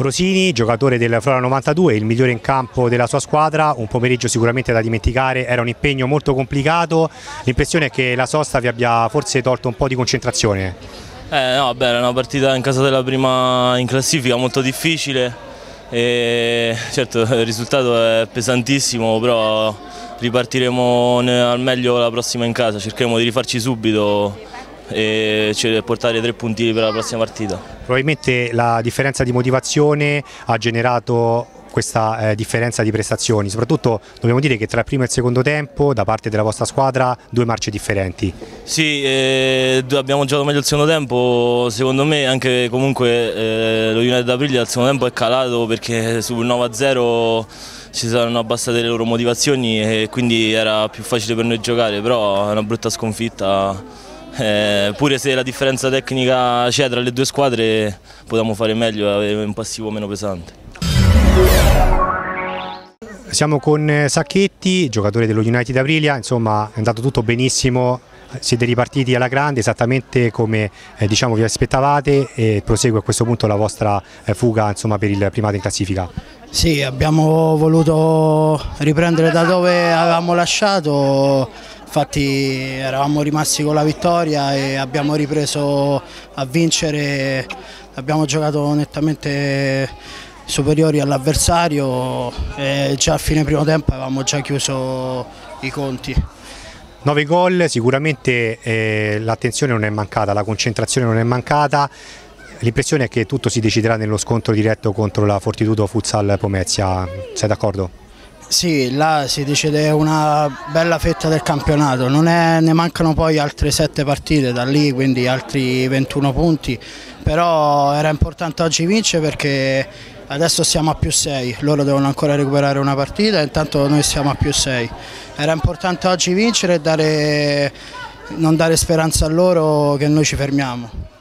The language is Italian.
Ambrosini, giocatore del Flora 92, il migliore in campo della sua squadra, un pomeriggio sicuramente da dimenticare, era un impegno molto complicato, l'impressione è che la sosta vi abbia forse tolto un po' di concentrazione. No, beh, era una partita in casa della prima in classifica molto difficile e certo il risultato è pesantissimo, però ripartiremo al meglio la prossima in casa, cercheremo di rifarci subito e portare 3 punti per la prossima partita. Probabilmente la differenza di motivazione ha generato questa differenza di prestazioni, soprattutto dobbiamo dire che tra il primo e il secondo tempo da parte della vostra squadra 2 marce differenti. Sì, abbiamo giocato meglio il secondo tempo, secondo me anche comunque lo United Aprilia al secondo tempo è calato perché sul 9-0 ci saranno abbassate le loro motivazioni e quindi era più facile per noi giocare, però è una brutta sconfitta. Pure se la differenza tecnica c'è tra le 2 squadre potevamo fare meglio e avere un passivo meno pesante. Siamo con Sacchetti, giocatore dello United Aprilia, insomma è andato tutto benissimo, siete ripartiti alla grande esattamente come diciamo vi aspettavate e prosegue a questo punto la vostra fuga insomma, per il primato in classifica. Sì, abbiamo voluto riprendere da dove avevamo lasciato. Infatti eravamo rimasti con la vittoria e abbiamo ripreso a vincere, abbiamo giocato nettamente superiori all'avversario e già a fine primo tempo avevamo già chiuso i conti. 9 gol, sicuramente l'attenzione non è mancata, la concentrazione non è mancata, l'impressione è che tutto si deciderà nello scontro diretto contro la Fortitudo Futsal Pomezia, sei d'accordo? Sì, là si decide una bella fetta del campionato, ne mancano poi altre 7 partite da lì, quindi altri 21 punti, però era importante oggi vincere perché adesso siamo a +6, loro devono ancora recuperare una partita e intanto noi siamo a +6. Era importante oggi vincere e non dare speranza a loro che noi ci fermiamo.